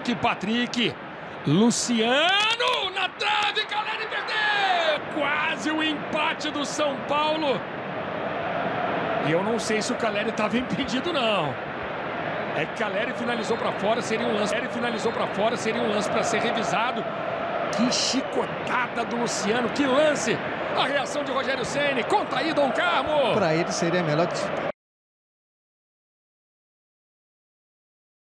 Que Patrick, Luciano na trave, Calleri perdeu! Quase o empate do São Paulo. E eu não sei se o Calleri estava impedido, não. É que Calleri finalizou para fora, seria um lance. Calleri finalizou para fora, seria um lance para ser revisado. Que chicotada do Luciano, que lance! A reação de Rogério Ceni, contra aí, Dom Carmo. Para ele seria melhor que